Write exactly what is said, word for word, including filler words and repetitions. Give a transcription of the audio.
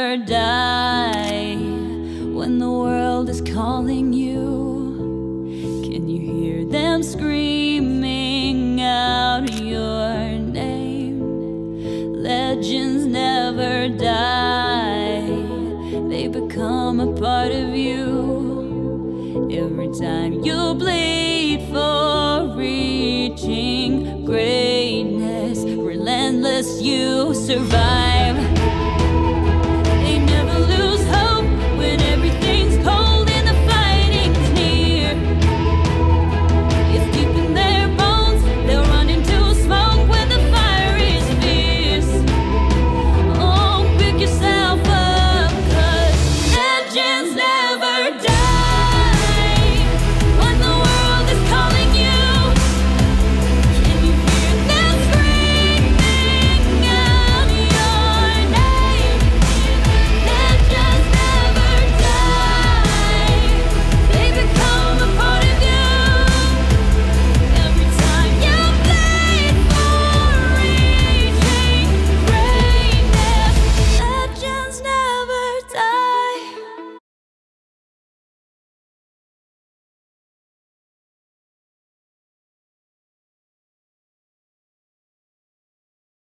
never die. When the world is calling you, can you hear them screaming out your name? Legends never die, they become a part of you. Every time you bleed for reaching greatness, relentless you survive.